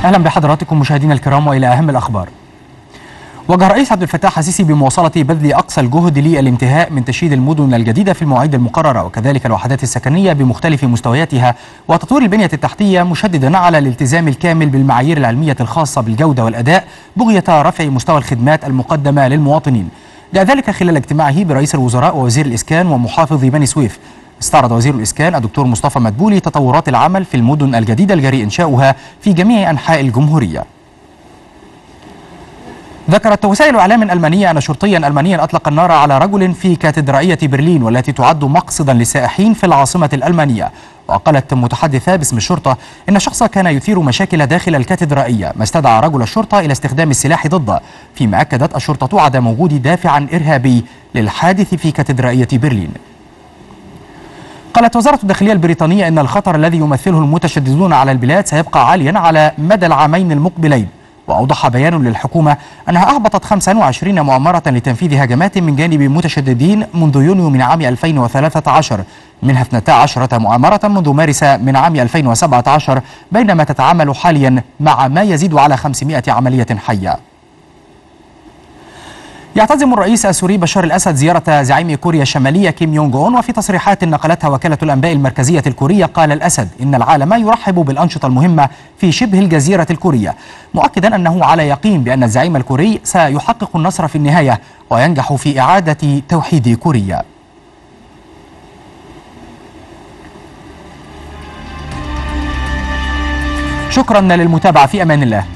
أهلا بحضراتكم مشاهدينا الكرام وإلى أهم الأخبار. وجه الرئيس عبد الفتاح السيسي بمواصلة بذل أقصى الجهد للانتهاء من تشييد المدن الجديدة في المواعيد المقررة وكذلك الوحدات السكنية بمختلف مستوياتها وتطوير البنية التحتية، مشددا على الالتزام الكامل بالمعايير العلمية الخاصة بالجودة والأداء بغية رفع مستوى الخدمات المقدمة للمواطنين. جاء ذلك خلال اجتماعه برئيس الوزراء ووزير الإسكان ومحافظ بني سويف. استعرض وزير الإسكان الدكتور مصطفى مدبولي تطورات العمل في المدن الجديدة الجاري إنشاؤها في جميع أنحاء الجمهورية. ذكرت وسائل إعلام ألمانية أن شرطيا ألمانيا أطلق النار على رجل في كاتدرائية برلين والتي تعد مقصدا للسائحين في العاصمة الألمانية. وقالت متحدثة باسم الشرطة إن الشخص كان يثير مشاكل داخل الكاتدرائية، ما استدعى رجل الشرطة إلى استخدام السلاح ضده، فيما أكدت الشرطة عدم وجود دافع إرهابي للحادث في كاتدرائية برلين. قالت وزارة الداخلية البريطانية إن الخطر الذي يمثله المتشددون على البلاد سيبقى عاليا على مدى العامين المقبلين. وأوضح بيان للحكومة أنها أهبطت 25 مؤامرة لتنفيذ هجمات من جانب متشددين منذ يونيو من عام 2013، منها 12 مؤامرة منذ مارس من عام 2017، بينما تتعامل حاليا مع ما يزيد على 500 عملية حية. يعتزم الرئيس السوري بشار الأسد زيارة زعيم كوريا الشمالية كيم يونغ أون، وفي تصريحات نقلتها وكالة الأنباء المركزية الكورية قال الأسد إن العالم يرحب بالأنشطة المهمة في شبه الجزيرة الكورية، مؤكدا أنه على يقين بأن الزعيم الكوري سيحقق النصر في النهاية وينجح في إعادة توحيد كوريا. شكرا للمتابعة، في أمان الله.